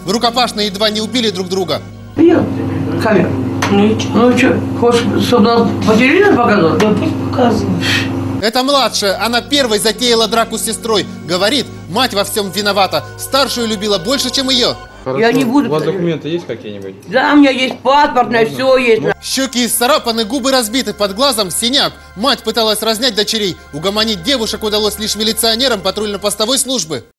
В рукопашной едва не убили друг друга. Я камера. Ну что, хочешь, чтобы нам по телевизору показывать? Да пусть показывают. Это младшая, она первой затеяла драку с сестрой. Говорит, мать во всем виновата, старшую любила больше, чем ее. Хорошо. Я не буду. У вас документы есть какие-нибудь? Да, у меня есть паспортное, все есть. Щеки исцарапаны, губы разбиты, под глазом синяк. Мать пыталась разнять дочерей. Угомонить девушек удалось лишь милиционерам патрульно-постовой службы.